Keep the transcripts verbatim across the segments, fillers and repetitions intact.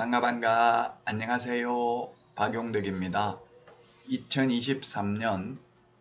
반가 반가 안녕하세요. 박용덕입니다. 이천이십삼 년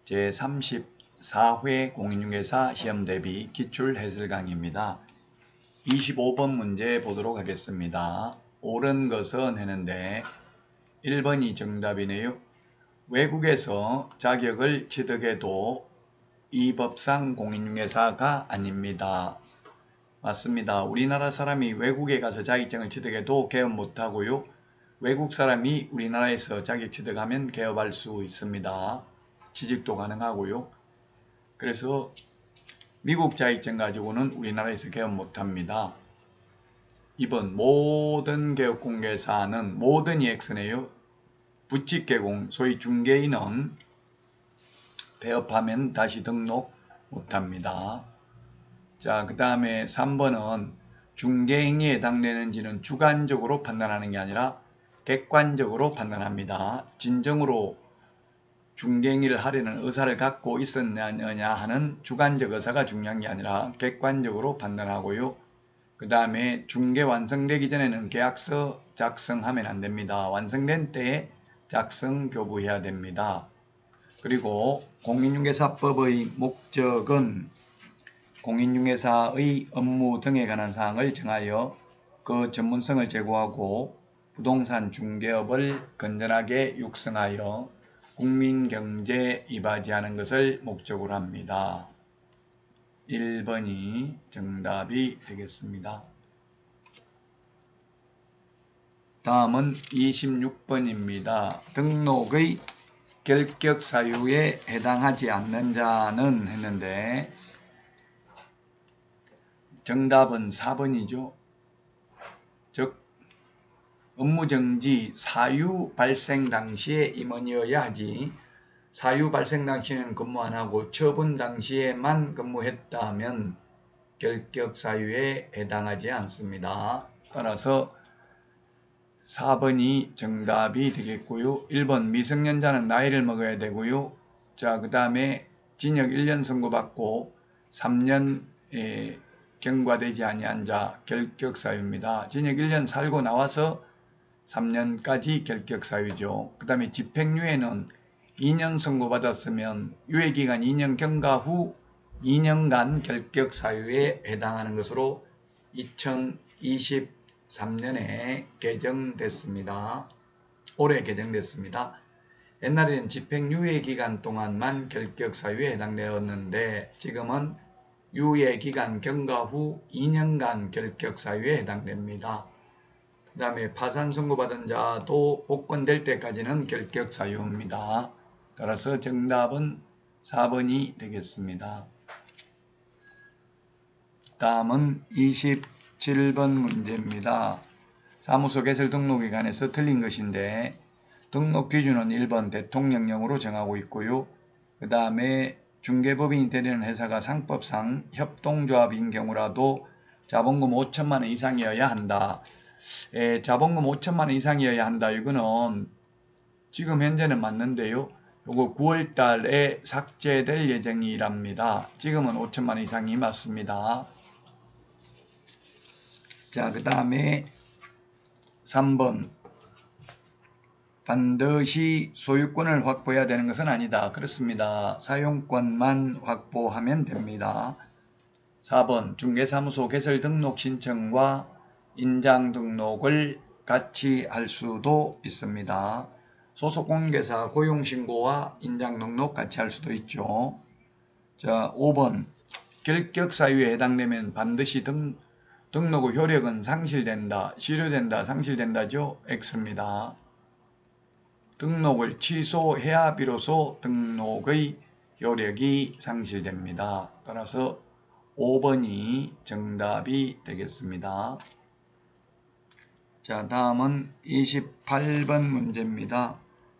제삼십사 회 공인중개사 시험 대비 기출 해설 강의입니다. 이십오 번 문제 보도록 하겠습니다. 옳은 것은 했는데 일 번이 정답이네요. 외국에서 자격을 취득해도 이 법상 공인중개사가 아닙니다. 맞습니다. 우리나라 사람이 외국에 가서 자격증을 취득해도 개업 못하고요. 외국 사람이 우리나라에서 자격 취득하면 개업할 수 있습니다. 취직도 가능하고요. 그래서 미국 자격증 가지고는 우리나라에서 개업 못합니다. 이 번 모든 개업공개사는 모든 이엑스네요. 부칙개공 소위 중개인은 폐업하면 다시 등록 못합니다. 자, 그 다음에 삼 번은 중개행위에 해당되는지는 주관적으로 판단하는 게 아니라 객관적으로 판단합니다. 진정으로 중개행위를 하려는 의사를 갖고 있었느냐 하는 주관적 의사가 중요한 게 아니라 객관적으로 판단하고요. 그 다음에 중개 완성되기 전에는 계약서 작성하면 안 됩니다. 완성된 때에 작성 교부해야 됩니다. 그리고 공인중개사법의 목적은 공인중개사의 업무 등에 관한 사항을 정하여 그 전문성을 제고하고 부동산 중개업을 건전하게 육성하여 국민경제에 이바지하는 것을 목적으로 합니다. 일 번이 정답이 되겠습니다. 다음은 이십육 번입니다. 등록의 결격 사유에 해당하지 않는 자는 했는데 정답은 사 번이죠. 즉 업무정지 사유 발생 당시에 임원이어야 하지 사유 발생 당시에는 근무 안하고 처분 당시에만 근무했다면 결격 사유에 해당하지 않습니다. 따라서 사 번이 정답이 되겠고요. 일 번 미성년자는 나이를 먹어야 되고요. 자, 그 다음에 징역 일 년 선고받고 삼 년에 경과되지 아니한 자 결격사유입니다. 징역 일 년 살고 나와서 삼 년까지 결격사유죠. 그 다음에 집행유예는 이 년 선고받았으면 유예기간 이 년 경과 후 이 년간 결격사유에 해당하는 것으로 이천이십삼 년에 개정됐습니다. 올해 개정됐습니다. 옛날에는 집행유예기간 동안만 결격사유에 해당되었는데 지금은 유예기간 경과 후 이 년간 결격사유에 해당됩니다. 그 다음에 파산 선고받은 자도 복권될 때까지는 결격사유입니다. 따라서 정답은 사 번이 되겠습니다. 다음은 이십칠 번 문제입니다. 사무소 개설 등록에 관해서 틀린 것인데 등록 기준은 일 번 대통령령으로 정하고 있고요. 그 다음에 중개법인이 되려는 회사가 상법상 협동조합인 경우라도 자본금 오천만 원 이상이어야 한다. 에, 자본금 오천만 원 이상이어야 한다. 이거는 지금 현재는 맞는데요. 요거 구월 달에 삭제될 예정이랍니다. 지금은 오천만 원 이상이 맞습니다. 자, 그 다음에 삼 번 반드시 소유권을 확보해야 되는 것은 아니다. 그렇습니다. 사용권만 확보하면 됩니다. 사 번 중개사무소 개설 등록 신청과 인장 등록을 같이 할 수도 있습니다. 소속 공인중개사 고용신고와 인장 등록 같이 할 수도 있죠. 자, 오 번 결격사유에 해당되면 반드시 등, 등록 후 효력은 상실된다. 실효된다. 상실된다죠. X입니다. 등록을 취소해야 비로소 등록의 효력이 상실됩니다. 따라서 오 번이 정답이 되겠습니다. 자, 다음은 이십팔 번 문제입니다.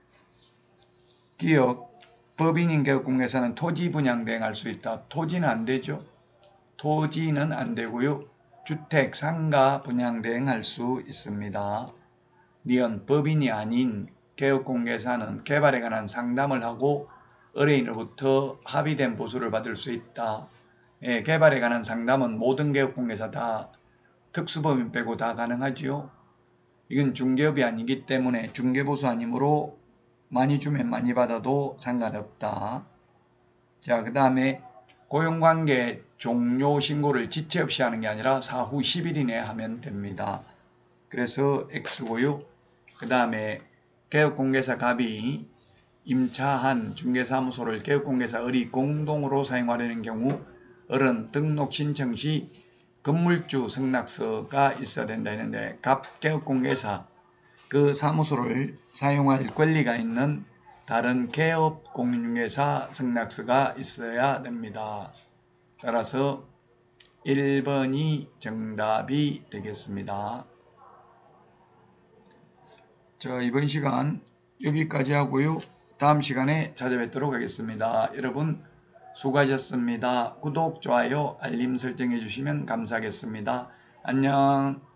기업, 법인인 개업공개사는 토지 분양 대행할 수 있다. 토지는 안 되죠. 토지는 안 되고요. 주택, 상가 분양 대행할 수 있습니다. 니은 법인이 아닌 개업공개사는 개발에 관한 상담을 하고 의뢰인으로부터 합의된 보수를 받을 수 있다. 예, 개발에 관한 상담은 모든 개업공개사 다 특수법인 빼고 다 가능하지요. 이건 중개업이 아니기 때문에 중개보수 아니므로 많이 주면 많이 받아도 상관없다. 자, 그 다음에 고용관계 종료 신고를 지체 없이 하는 게 아니라 사후 십 일 이내에 하면 됩니다. 그래서 X고요. 그 다음에 개업공개사 갑이 임차한 중개사무소를 개업공개사 을이 공동으로 사용하려는 경우 을은 등록 신청 시 건물주 승낙서가 있어야 된다 했는데 갑 개업공개사 그 사무소를 사용할 권리가 있는 다른 개업 공인중개사 승낙서가 있어야 됩니다. 따라서 일 번이 정답이 되겠습니다. 자, 이번 시간 여기까지 하고요. 다음 시간에 찾아뵙도록 하겠습니다. 여러분 수고하셨습니다. 구독, 좋아요, 알림 설정해 주시면 감사하겠습니다. 안녕.